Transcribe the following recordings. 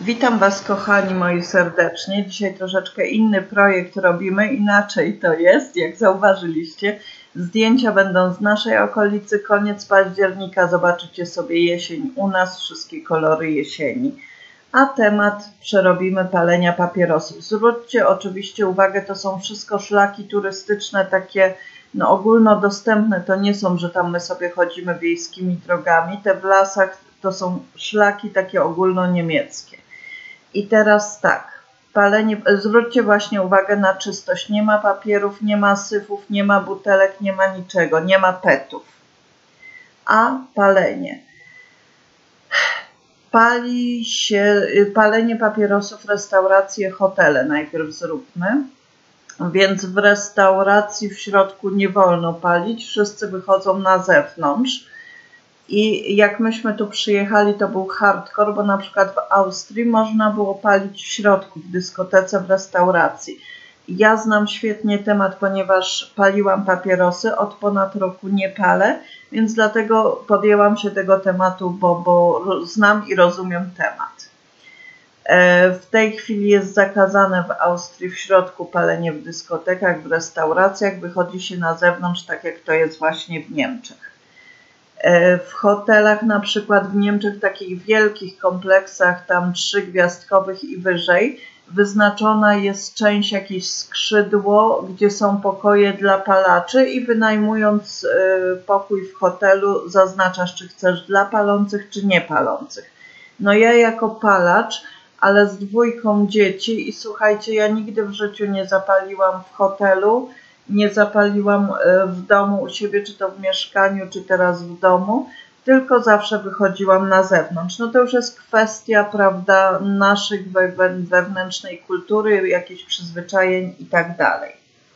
Witam Was, kochani moi, serdecznie. Dzisiaj troszeczkę inny projekt robimy, inaczej to jest, jak zauważyliście. Zdjęcia będą z naszej okolicy, koniec października, zobaczycie sobie jesień u nas, wszystkie kolory jesieni. A temat przerobimy palenia papierosów. Zwróćcie oczywiście uwagę, to są wszystko szlaki turystyczne, takie ogólnodostępne, to nie są, że tam my sobie chodzimy wiejskimi drogami. Te w lasach to są szlaki takie ogólnoniemieckie. I teraz tak, zwróćcie właśnie uwagę na czystość. Nie ma papierów, nie ma syfów, nie ma butelek, nie ma niczego, nie ma petów. A palenie. Palenie papierosów, restauracje, hotele najpierw zróbmy. Więc w restauracji w środku nie wolno palić, wszyscy wychodzą na zewnątrz. I jak myśmy tu przyjechali, to był hardcore, bo na przykład w Austrii można było palić w środku, w dyskotece, w restauracji. Ja znam świetnie temat, ponieważ paliłam papierosy, od ponad roku nie palę, więc dlatego podjęłam się tego tematu, bo znam i rozumiem temat. W tej chwili jest zakazane w Austrii w środku palenie w dyskotekach, w restauracjach, wychodzi się na zewnątrz, tak jak to jest właśnie w Niemczech. W hotelach, na przykład w Niemczech, w takich wielkich kompleksach, tam 3-gwiazdkowych i wyżej, wyznaczona jest część, jakieś skrzydło, gdzie są pokoje dla palaczy i wynajmując pokój w hotelu zaznaczasz, czy chcesz dla palących, czy nie palących. No ja jako palacz, ale z 2 dzieci i słuchajcie, ja nigdy w życiu nie zapaliłam w hotelu, nie zapaliłam w domu u siebie, czy to w mieszkaniu, czy teraz w domu, tylko zawsze wychodziłam na zewnątrz. No to już jest kwestia, prawda, naszych wewnętrznej kultury, jakichś przyzwyczajeń i tak dalej.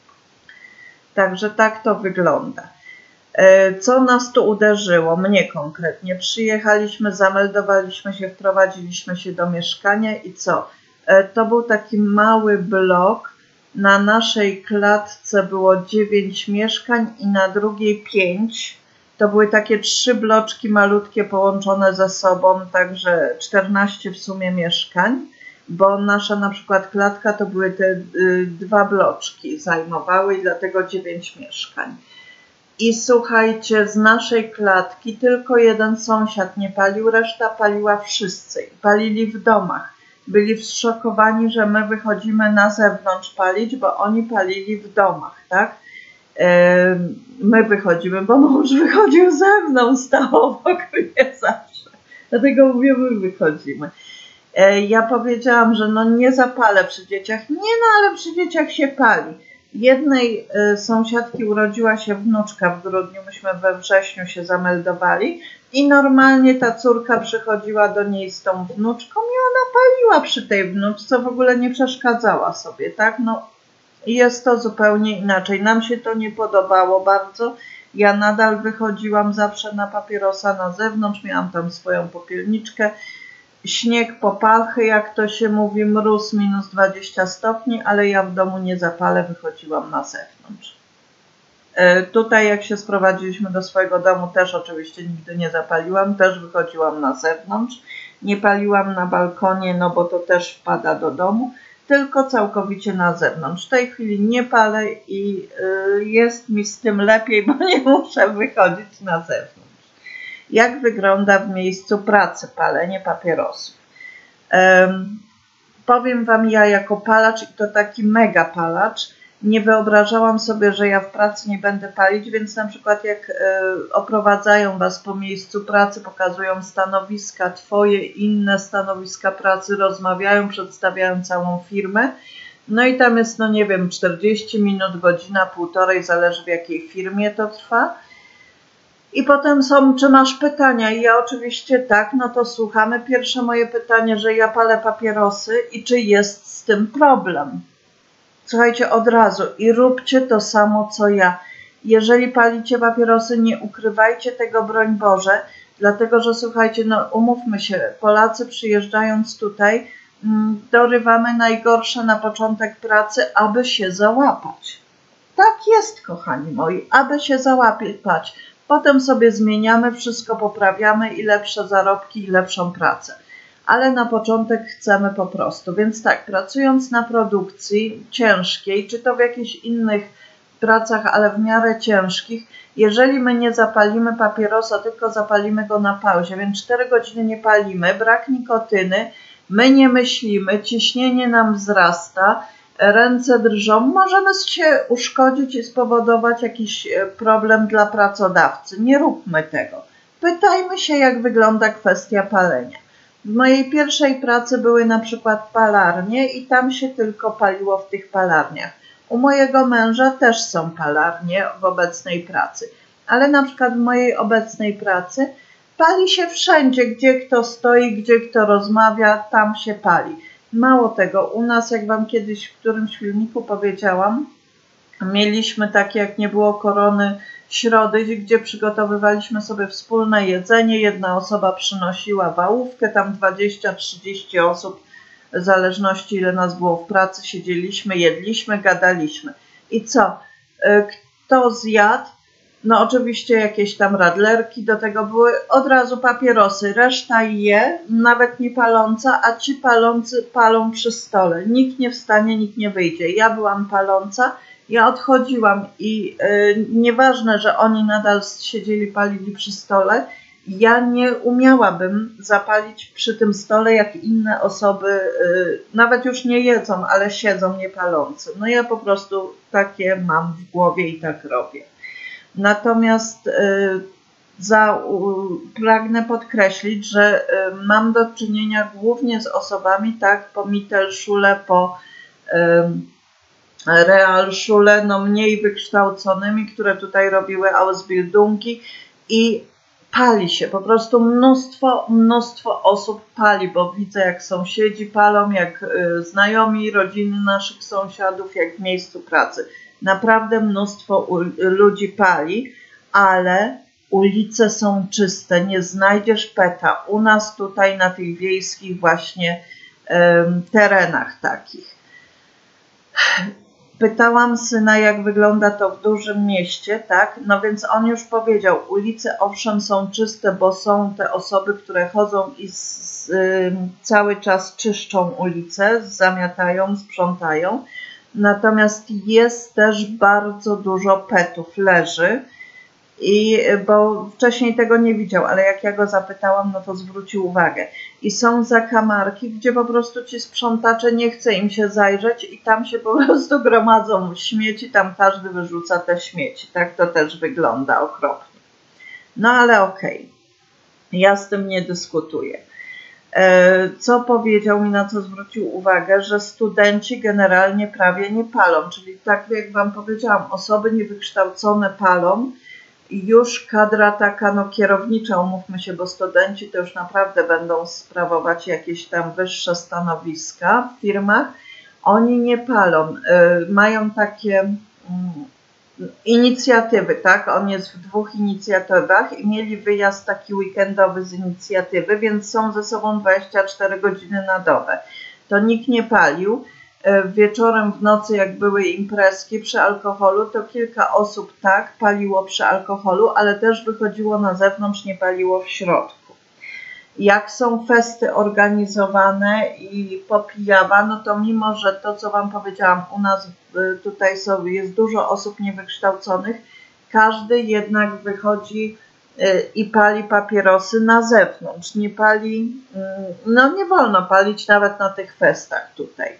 Także tak to wygląda. Co nas tu uderzyło? Mnie konkretnie. Przyjechaliśmy, zameldowaliśmy się, wprowadziliśmy się do mieszkania i co? To był taki mały blok. Na naszej klatce było 9 mieszkań i na drugiej 5. To były takie 3 bloczki malutkie połączone ze sobą, także 14 w sumie mieszkań, bo nasza na przykład klatka to były te 2 bloczki zajmowały i dlatego 9 mieszkań. I słuchajcie, z naszej klatki tylko jeden sąsiad nie palił, reszta paliła wszyscy. Palili w domach. Byli zszokowani, że my wychodzimy na zewnątrz palić, bo oni palili w domach, tak? My wychodzimy, bo mąż wychodził ze mną, stał obok mnie zawsze. Dlatego mówię, my wychodzimy. Ja powiedziałam, że no nie zapalę przy dzieciach. Nie, no ale przy dzieciach się pali. Jednej sąsiadki urodziła się wnuczka w grudniu, myśmy we wrześniu się zameldowali i normalnie ta córka przychodziła do niej z tą wnuczką i ona paliła przy tej wnuczce, w ogóle nie przeszkadzała sobie, tak? No jest to zupełnie inaczej. Nam się to nie podobało bardzo. Ja nadal wychodziłam zawsze na papierosa na zewnątrz, miałam tam swoją popielniczkę. Śnieg, popalchy, jak to się mówi, mróz, minus 20 stopni, ale ja w domu nie zapalę, wychodziłam na zewnątrz. Tutaj jak się sprowadziliśmy do swojego domu, też oczywiście nigdy nie zapaliłam, też wychodziłam na zewnątrz. Nie paliłam na balkonie, no bo to też wpada do domu, tylko całkowicie na zewnątrz. W tej chwili nie palę i jest mi z tym lepiej, bo nie muszę wychodzić na zewnątrz. Jak wygląda w miejscu pracy palenie papierosów? Powiem Wam, ja jako palacz, i to taki mega palacz, nie wyobrażałam sobie, że ja w pracy nie będę palić, więc na przykład jak oprowadzają Was po miejscu pracy, pokazują stanowiska Twoje, inne stanowiska pracy, rozmawiają, przedstawiają całą firmę, no i tam jest, no nie wiem, 40 minut, godzina, półtorej, zależy w jakiej firmie to trwa. I potem są, czy masz pytania? I ja oczywiście tak, no to słuchamy. Pierwsze moje pytanie, że ja palę papierosy i czy jest z tym problem? Słuchajcie, od razu i róbcie to samo, co ja. Jeżeli palicie papierosy, nie ukrywajcie tego, broń Boże, dlatego, że słuchajcie, no umówmy się, Polacy przyjeżdżając tutaj, dorywamy najgorsze na początek pracy, aby się załapać. Tak jest, kochani moi, aby się załapać. Potem sobie zmieniamy, wszystko poprawiamy i lepsze zarobki i lepszą pracę. ale na początek chcemy po prostu. Więc tak, pracując na produkcji ciężkiej, czy to w jakichś innych pracach, ale w miarę ciężkich, jeżeli my nie zapalimy papierosa, tylko zapalimy go na pauzie, więc 4 godziny nie palimy, brak nikotyny, my nie myślimy, ciśnienie nam wzrasta, ręce drżą, możemy się uszkodzić i spowodować jakiś problem dla pracodawcy. Nie róbmy tego. Pytajmy się, jak wygląda kwestia palenia. W mojej pierwszej pracy były na przykład palarnie i tam się tylko paliło w tych palarniach. U mojego męża też są palarnie w obecnej pracy, ale na przykład w mojej obecnej pracy pali się wszędzie, gdzie kto stoi, gdzie kto rozmawia, tam się pali. Mało tego, u nas, jak Wam kiedyś w którymś filmiku powiedziałam, mieliśmy takie, jak nie było korony, środy, gdzie przygotowywaliśmy sobie wspólne jedzenie. Jedna osoba przynosiła wałówkę, tam 20-30 osób, w zależności ile nas było w pracy, siedzieliśmy, jedliśmy, gadaliśmy. I co? Kto zjadł? No oczywiście jakieś tam radlerki, do tego były od razu papierosy, reszta je, nawet nie paląca, a ci palący palą przy stole. Nikt nie wstanie, nikt nie wyjdzie. Ja byłam paląca, ja odchodziłam i nieważne, że oni nadal siedzieli, palili przy stole, ja nie umiałabym zapalić przy tym stole, jak inne osoby, nawet już nie jedzą, ale siedzą nie palący. No ja po prostu takie mam w głowie i tak robię. Natomiast pragnę podkreślić, że mam do czynienia głównie z osobami tak po Mittelschule, po Realschule, no mniej wykształconymi, które tutaj robiły Ausbildungi i pali się, po prostu mnóstwo osób pali, bo widzę, jak sąsiedzi palą, jak znajomi, rodziny naszych sąsiadów, jak w miejscu pracy. Naprawdę mnóstwo ludzi pali, ale ulice są czyste, nie znajdziesz peta. U nas tutaj na tych wiejskich właśnie terenach takich. Pytałam syna, jak wygląda to w dużym mieście, tak? No więc on już powiedział, ulice owszem są czyste, bo są te osoby, które chodzą i cały czas czyszczą ulice, zamiatają, sprzątają. Natomiast jest też bardzo dużo petów, leży, bo wcześniej tego nie widział, ale jak ja go zapytałam, no to zwrócił uwagę. I są zakamarki, gdzie po prostu ci sprzątacze nie chce im się zajrzeć i tam się po prostu gromadzą śmieci, tam każdy wyrzuca te śmieci. Tak to też wygląda okropnie. No ale okej, ja z tym nie dyskutuję. Co powiedział mi, na co zwrócił uwagę, że studenci generalnie prawie nie palą, czyli tak jak Wam powiedziałam, osoby niewykształcone palą, już kadra taka no kierownicza, umówmy się, bo studenci to już naprawdę będą sprawować jakieś tam wyższe stanowiska w firmach, oni nie palą, mają takie inicjatywy, tak? On jest w 2 inicjatywach i mieli wyjazd taki weekendowy z inicjatywy, więc są ze sobą 24 godziny na dobę. To nikt nie palił. Wieczorem, w nocy, jak były imprezki przy alkoholu, to kilka osób tak paliło przy alkoholu, ale też wychodziło na zewnątrz, nie paliło w środku. Jak są festy organizowane i popijawa, no to mimo, że to, co Wam powiedziałam, u nas tutaj jest dużo osób niewykształconych, każdy jednak wychodzi i pali papierosy na zewnątrz. Nie pali, no nie wolno palić nawet na tych festach tutaj.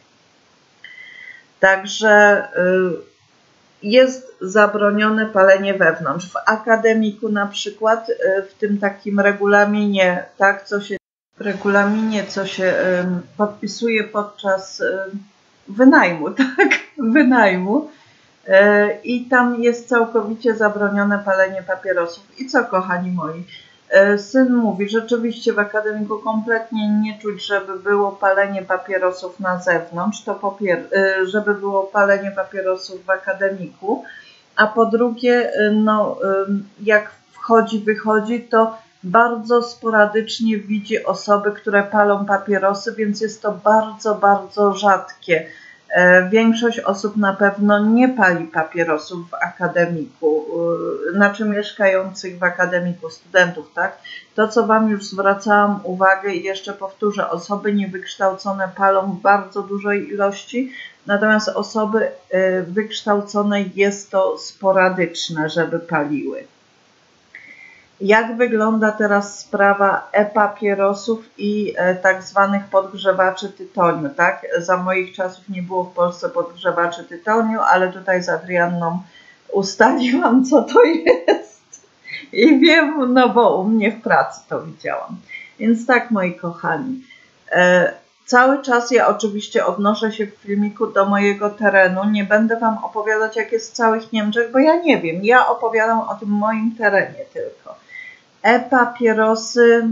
Także jest zabronione palenie wewnątrz. W akademiku na przykład, w tym takim regulaminie, tak, co się podpisuje podczas wynajmu, tak, wynajmu, i tam jest całkowicie zabronione palenie papierosów. I co, kochani moi? Syn mówi, rzeczywiście w akademiku kompletnie nie czuć, żeby było palenie papierosów na zewnątrz, żeby było palenie papierosów w akademiku, a po drugie, no, jak wychodzi, to bardzo sporadycznie widzi osoby, które palą papierosy, więc jest to bardzo rzadkie Większość osób na pewno nie pali papierosów w akademiku, znaczy mieszkających w akademiku, studentów, tak? To, co Wam już zwracałam uwagę i jeszcze powtórzę, osoby niewykształcone palą w bardzo dużej ilości, natomiast osoby wykształcone jest to sporadyczne, żeby paliły. Jak wygląda teraz sprawa e-papierosów i tak zwanych podgrzewaczy tytoniu, tak? Za moich czasów nie było w Polsce podgrzewaczy tytoniu, ale tutaj z Adrianną ustaliłam, co to jest i wiem, no bo u mnie w pracy to widziałam. Więc tak, moi kochani, cały czas ja oczywiście odnoszę się w filmiku do mojego terenu, nie będę Wam opowiadać, jak jest w całych Niemczech, bo ja nie wiem, ja opowiadam o tym moim terenie tylko. E-papierosy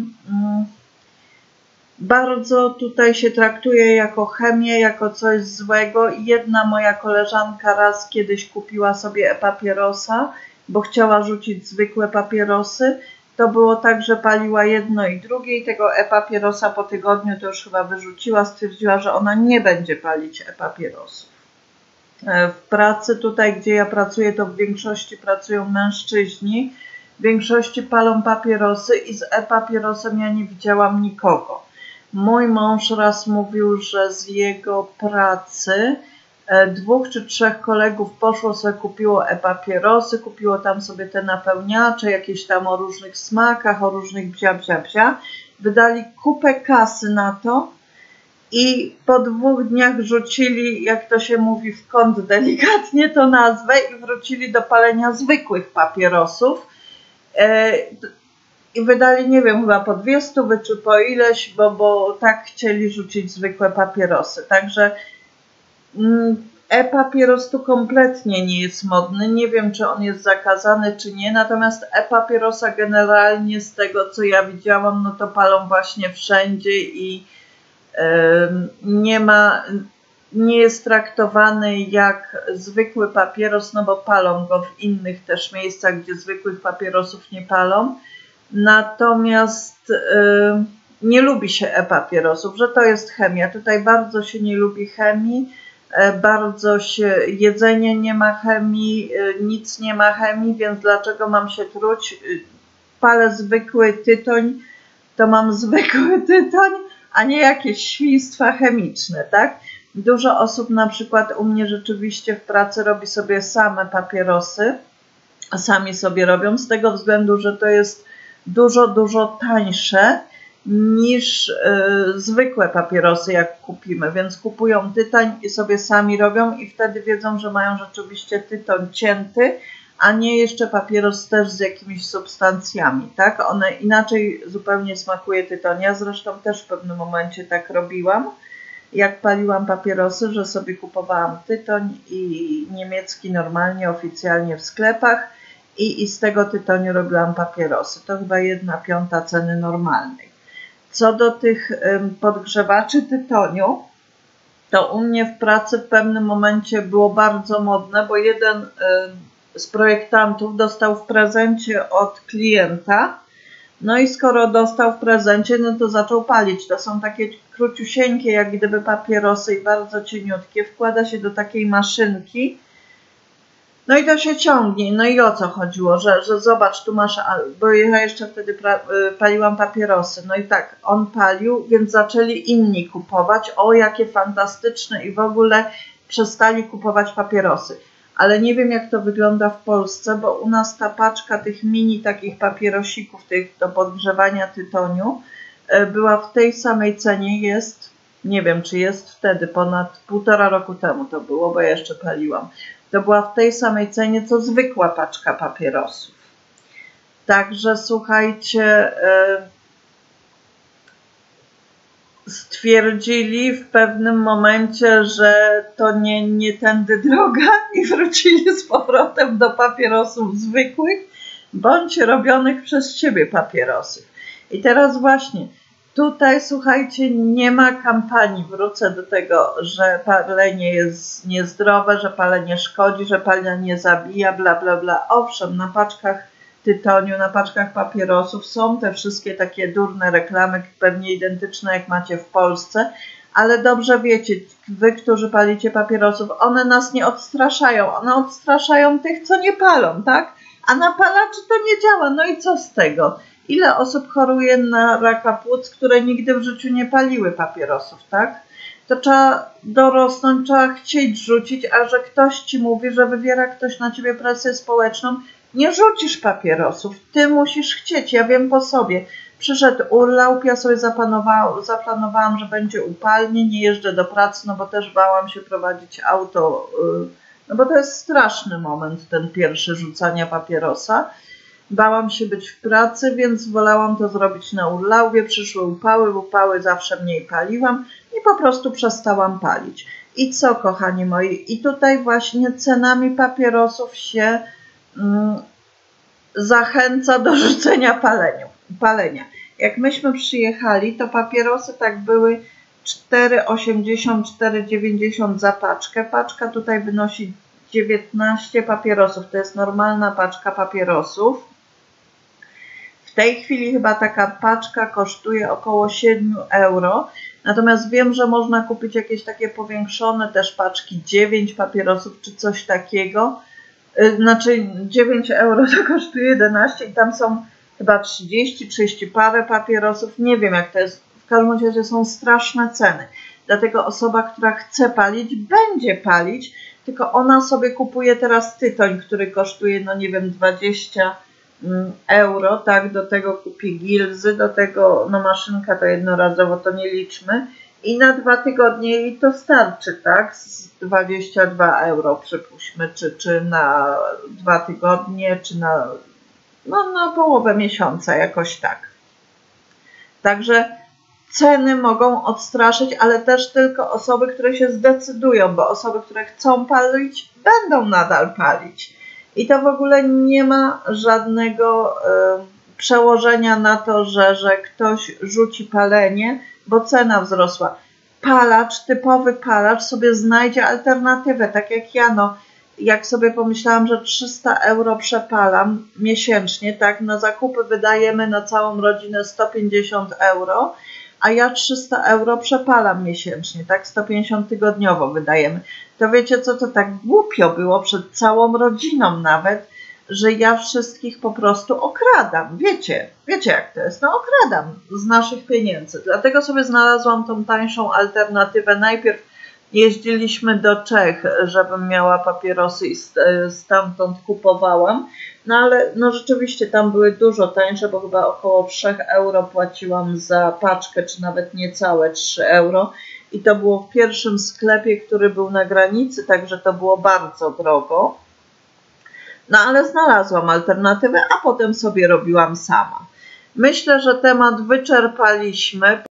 bardzo tutaj się traktuje jako chemię, jako coś złego. Jedna moja koleżanka raz kiedyś kupiła sobie e-papierosa, bo chciała rzucić zwykłe papierosy. To było tak, że paliła jedno i drugie i tego e-papierosa po tygodniu to już chyba wyrzuciła, stwierdziła, że ona nie będzie palić e-papierosów. W pracy tutaj, gdzie ja pracuję, to w większości pracują mężczyźni. W większości palą papierosy i z e-papierosem ja nie widziałam nikogo. Mój mąż raz mówił, że z jego pracy 2 czy 3 kolegów poszło sobie, kupiło e-papierosy, kupiło tam sobie te napełniacze, jakieś tam o różnych smakach, o różnych bzia. Wydali kupę kasy na to i po 2 dniach rzucili, jak to się mówi, w kąt, delikatnie to nazwę, i wrócili do palenia zwykłych papierosów. I wydali, nie wiem, chyba po 200 czy po ileś, bo tak chcieli rzucić zwykłe papierosy. Także e-papieros tu kompletnie nie jest modny. Nie wiem, czy on jest zakazany, czy nie. Natomiast e-papierosa generalnie z tego, co ja widziałam, no to palą właśnie wszędzie i nie jest traktowany jak zwykły papieros, no bo palą go w innych też miejscach, gdzie zwykłych papierosów nie palą. Natomiast nie lubi się e-papierosów, że to jest chemia. Tutaj bardzo się nie lubi chemii, bardzo się, jedzenie nie ma chemii, nic nie ma chemii, więc dlaczego mam się truć? Palę zwykły tytoń, to mam zwykły tytoń, a nie jakieś świństwa chemiczne, tak? Dużo osób na przykład u mnie rzeczywiście w pracy robi sobie same papierosy, sami sobie robią, z tego względu, że to jest dużo tańsze niż zwykłe papierosy, jak kupimy, więc kupują tytoń i sobie sami robią i wtedy wiedzą, że mają rzeczywiście tytoń cięty, a nie jeszcze papieros też z jakimiś substancjami, tak? One inaczej zupełnie smakuje tytoń. Ja zresztą też w pewnym momencie tak robiłam, jak paliłam papierosy, że sobie kupowałam tytoń i niemiecki normalnie, oficjalnie w sklepach i z tego tytoniu robiłam papierosy. To chyba 1/5 ceny normalnej. Co do tych podgrzewaczy tytoniu, to u mnie w pracy w pewnym momencie było bardzo modne, bo jeden z projektantów dostał w prezencie od klienta. No i skoro dostał w prezencie, no to zaczął palić. To są takie króciusieńkie, jak gdyby papierosy i bardzo cieniutkie. Wkłada się do takiej maszynki. No i to się ciągnie. No i o co chodziło? Że zobacz, tu masz, bo ja jeszcze wtedy paliłam papierosy. No i tak, on palił, więc zaczęli inni kupować. O, jakie fantastyczne, i w ogóle przestali kupować papierosy. Ale nie wiem, jak to wygląda w Polsce, bo u nas ta paczka tych mini takich papierosików, tych do podgrzewania tytoniu, była w tej samej cenie, jest, nie wiem, czy jest wtedy, ponad 1,5 roku temu to było, bo ja jeszcze paliłam. To była w tej samej cenie, co zwykła paczka papierosów. Także słuchajcie, stwierdzili w pewnym momencie, że to nie tędy droga i wrócili z powrotem do papierosów zwykłych, bądź robionych przez siebie papierosów. I teraz właśnie tutaj, słuchajcie, nie ma kampanii, wrócę do tego, że palenie jest niezdrowe, że palenie szkodzi, że palenie zabija, bla. Owszem, na paczkach tytoniu, na paczkach papierosów są te wszystkie takie durne reklamy, pewnie identyczne jak macie w Polsce, ale dobrze wiecie, wy, którzy palicie papierosów, one nas nie odstraszają, one odstraszają tych, co nie palą, tak? A na palaczy to nie działa, no i co z tego? Ile osób choruje na raka płuc, które nigdy w życiu nie paliły papierosów, tak? To trzeba dorosnąć, trzeba chcieć rzucić, a że ktoś ci mówi, że wywiera ktoś na ciebie presję społeczną, nie rzucisz papierosów, ty musisz chcieć, ja wiem po sobie. Przyszedł urlop, ja sobie zaplanowałam, że będzie upalnie, nie jeżdżę do pracy, no bo też bałam się prowadzić auto, no bo to jest straszny moment, ten pierwszy rzucania papierosa. Bałam się być w pracy, więc wolałam to zrobić na urlaubie. Przyszły upały zawsze mniej paliłam i po prostu przestałam palić. I co, kochani moi? I tutaj właśnie cenami papierosów się zachęca do rzucenia palenia. Jak myśmy przyjechali, to papierosy tak były 4,80, 4,90 za paczkę. Paczka tutaj wynosi 19 papierosów. To jest normalna paczka papierosów. W tej chwili chyba taka paczka kosztuje około 7 euro. Natomiast wiem, że można kupić jakieś takie powiększone też paczki, 9 papierosów czy coś takiego. Znaczy 9 euro to kosztuje 11 i tam są chyba 30 parę papierosów. Nie wiem jak to jest. W każdym razie są straszne ceny. Dlatego osoba, która chce palić, będzie palić, tylko ona sobie kupuje teraz tytoń, który kosztuje, no nie wiem, 20 euro, tak, do tego kupi gilzy, do tego, no maszynka to jednorazowo, to nie liczmy i na 2 tygodnie jej to starczy, tak, z 22 euro przypuśćmy, czy na 2 tygodnie, czy na połowę miesiąca, jakoś tak. Także ceny mogą odstraszyć, ale też tylko osoby, które się zdecydują, bo osoby, które chcą palić, będą nadal palić. I to w ogóle nie ma żadnego przełożenia na to, że ktoś rzuci palenie, bo cena wzrosła. Palacz, typowy palacz sobie znajdzie alternatywę, tak jak ja, no, jak sobie pomyślałam, że 300 euro przepalam miesięcznie, tak, na zakupy wydajemy na całą rodzinę 150 euro, a ja 300 euro przepalam miesięcznie, tak, 150 tygodniowo wydajemy. To wiecie co, to tak głupio było przed całą rodziną nawet, że ja wszystkich po prostu okradam. Wiecie jak to jest, no okradam z naszych pieniędzy. Dlatego sobie znalazłam tą tańszą alternatywę. Najpierw jeździliśmy do Czech, żebym miała papierosy i stamtąd kupowałam. No ale no rzeczywiście tam były dużo tańsze, bo chyba około 3 euro płaciłam za paczkę, czy nawet niecałe 3 euro. I to było w pierwszym sklepie, który był na granicy, także to było bardzo drogo. No ale znalazłam alternatywę, a potem sobie robiłam sama. Myślę, że temat wyczerpaliśmy.